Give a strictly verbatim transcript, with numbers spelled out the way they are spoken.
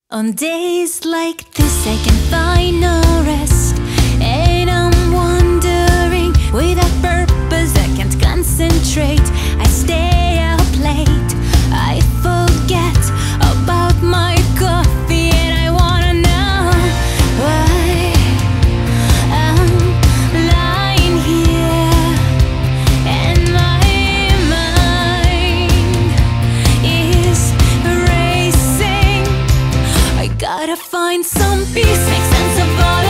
On days like this I can find no rest, and I'm wandering without purpose. I can't concentrate, I stay up late, I forget about my coffee, and I wanna know why I'm lying here and my mind is racing. I gotta find some peace, make sense of all